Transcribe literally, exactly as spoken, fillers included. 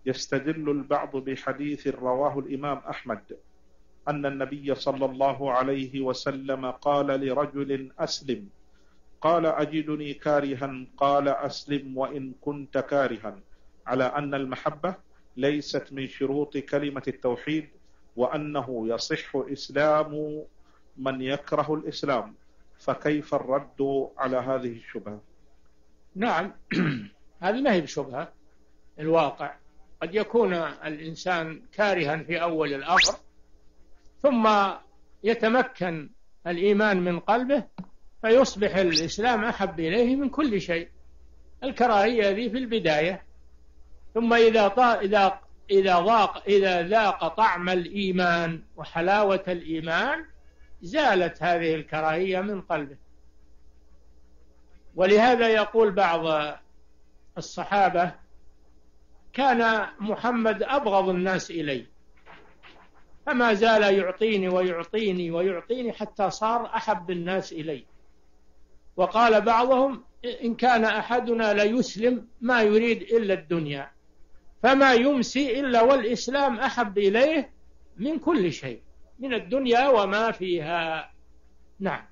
يستدل البعض بحديث رواه الإمام أحمد أن النبي صلى الله عليه وسلم قال لرجل أسلم، قال أجدني كارها، قال أسلم وإن كنت كارها، على أن المحبة ليست من شروط كلمة التوحيد، وأنه يصح إسلام من يكره الإسلام. فكيف الرد على هذه الشبهة؟ نعم هذه ما هي بشبهة، الواقع قد يكون الإنسان كارها في أول الأمر ثم يتمكن الإيمان من قلبه فيصبح الإسلام أحب إليه من كل شيء. الكراهية ذي في البداية، ثم إذا طا إذا إذا ضاق إذا ذاق طعم الإيمان وحلاوة الإيمان زالت هذه الكراهية من قلبه. ولهذا يقول بعض الصحابة: كان محمد أبغض الناس إلي، فما زال يعطيني ويعطيني ويعطيني حتى صار أحب الناس إلي. وقال بعضهم: إن كان أحدنا ليسلم ما يريد إلا الدنيا، فما يمسي إلا والإسلام أحب إليه من كل شيء، من الدنيا وما فيها. نعم.